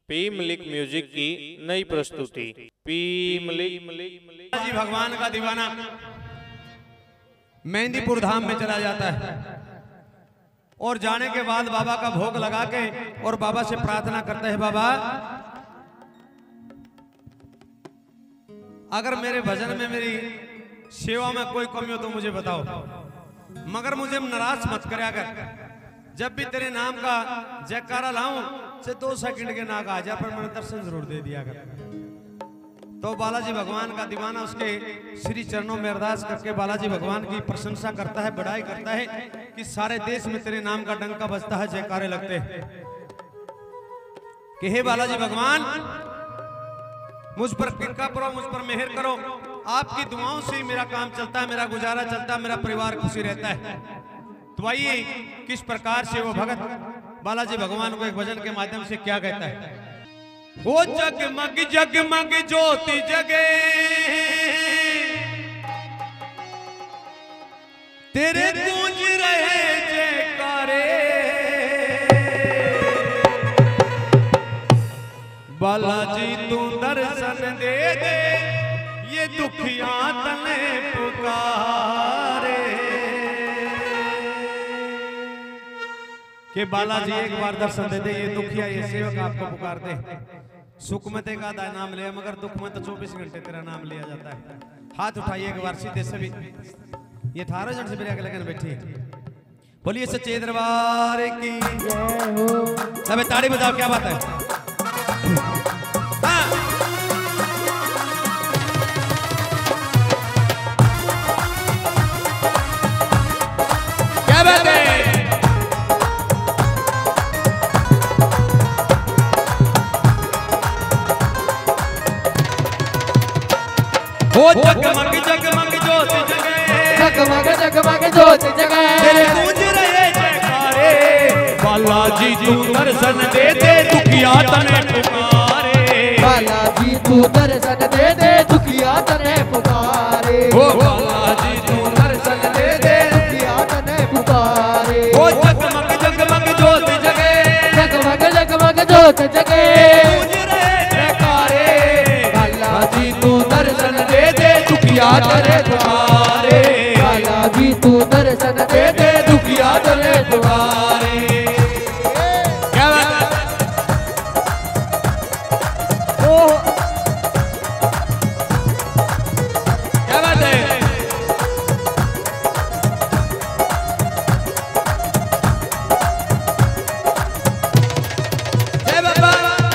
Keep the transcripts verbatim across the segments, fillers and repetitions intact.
P Malik music की नई प्रस्तुति पी मलिक जी भगवान का दीवाना मेहंदीपुर धाम में चला जाता है और जाने के बाद बाबा का भोग लगा के और बाबा से प्रार्थना करता है, बाबा अगर मेरे भजन में मेरी सेवा में कोई कमी हो तो मुझे बताओ, मगर मुझे नाराज मत करया कर। जब भी तेरे नाम का जयकारा लाऊं से दो सेकंड के नाग आ जा, पर मैंने दर्शन जरूर दे दिया कर। तो बालाजी भगवान का दीवाना उसके श्री चरणों में अरदास करके बालाजी भगवान की प्रशंसा करता है, बड़ाई करता है कि सारे देश में तेरे नाम का डंका बजता है, जयकारे लगते हैं कि हे बालाजी भगवान मुझ पर कृपा करो, मुझ पर मेहर करो। आपकी दुआओं से ही मेरा काम चलता है, मेरा गुजारा चलता है, मेरा परिवार खुशी रहता है। तो आइए किस प्रकार से वो भगत बालाजी भगवान को एक भजन के माध्यम से क्या कहता है। वो जगमग जगमग ज्योति जगे तेरे गूंज रहे जयकारे, बालाजी तू दर्शन दे दे ये दुखिया तने पुकारे। कि बालाजी एक बार दर्शन दे दे ये दुखिया ये सेवक आपको पुकारते हैं। सुख में का नाम लिया मगर दुख में तो चौबीस घंटे तेरा नाम लिया जाता है। हाथ उठाइए एक बार सीधे सभी, ये थारो जन से मेरे लगन बैठी बोलिए सच्चे दरबार की सब ताड़ी बताओ क्या बात है। हाँ। क्या बात है। वो जगमग जगमग ज्योति जगे, जगमग जगमग ज्योति जगे तेरे गूंज रहे जयकारे, बालाजी तू दर्शन दे दे दुखिया तने पुकारे, बालाजी तू दर्शन दे दे दुखिया तने पुकारे, ओ बालाजी तू दर्शन दे दे दुखिया तने पुकारे। वो जगमग जगमग ज्योति जगे, जगमग जगमग ज्योति जगे गूंज रहे जयकारे, बालाजी तू दर्शन दे दे दुखिया तने पुकारे, बालाजी तू दर्शन दे दे दुखिया तने पुकारे। क्या बात है। ओ क्या बात है। जय बाबा।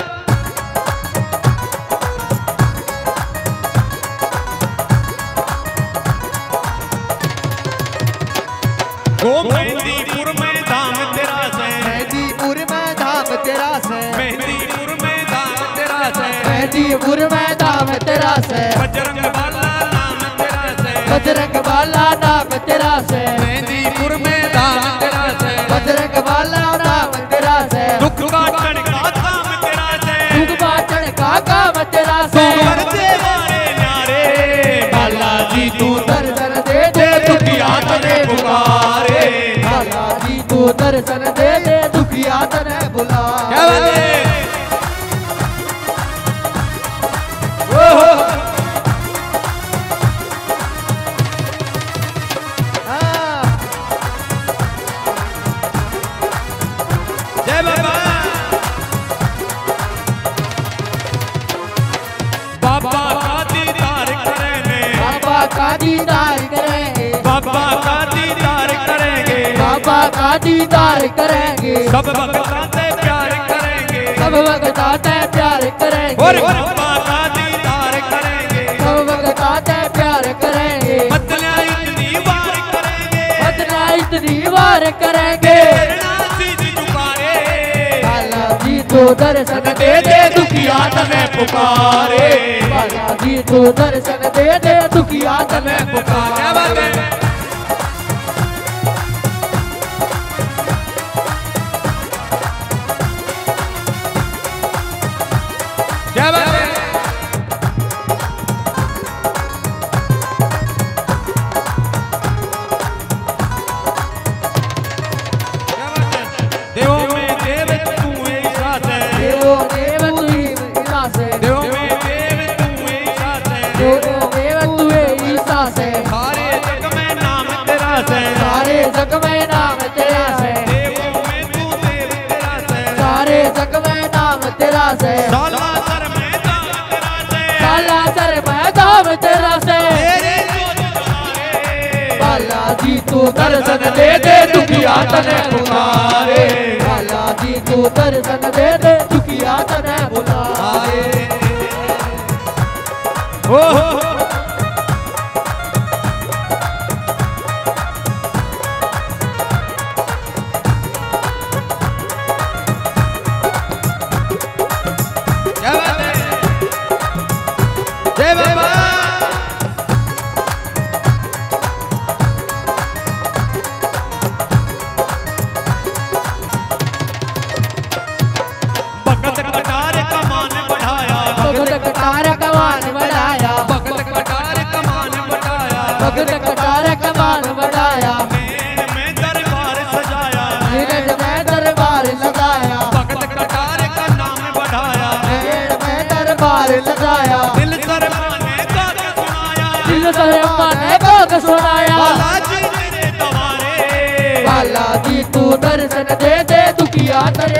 ओ मेहंदीपुर में धाम तेरा से, मेहंदीपुर में धाम तेरा से, मेहंदीपुर में धाम तेरा से, मेहंदीपुर में धाम तेरा से, बजरंग बाला नाम तेरा से, बजरंग बाला नाम तेरा से, मेहंदीपुर में धाम तेरा से, बजरंग बाला नाम तेरा से, दुख बाटन का काम तेरा से, दुख बाटन का काम तेरा से, मरते मारे न्यारे, बालाजी तू दर्शन दे दे दुखिया तने पुकारे, बालाजी तू दर्शन दे दे दुखिया तने बुला। क्या बात है। ओहो। हाँ। जय बाबा। बाबा का दीदार करेंगे, बाबा का दीदार करेंगे, बाबा का दीदार करेंगे, बाबा का दीदार करेंगे, सब भक्तों से प्यार करेंगे, सब भक्तों से प्यार करेंगे, और बाबा का दीदार करेंगे, सब भक्तों से प्यार करेंगे, बदला इतनी बार करेंगे, बदला इतनी बार करेंगे, सीधी पुकारे, बालाजी तू दर्शन दे दे दुखिया तने पुकारे, बालाजी तू दर्शन दे दे दुखिया तने पुकारे। क्या बात है। क्या बात है। देवों में देव तू एक साथ है, देवो देव तू तू दर्शन दे दे दुखिया तने पुकारे लाला जी तू दर्शन दे दे दुखिया तने पुकारे ओ क्या बात है जय बाबा भगत कटार कमान बढ़ाया भगत कटार कमान बढ़ाया भगत कटार कमान बढ़ाया भगत कटार कमान बढ़ाया मेरे में दरबार सजाया नीरज में दरबार लगाया भगत कटार का नाम बढ़ाया मेड़ में दरबार लगाया दिल सरमाने का सुनाया दिल शर्मा ने भोग सुनाया बालाजी तेरे द्वारे बाला जी तू दर्शन दे दे दुखिया तेरे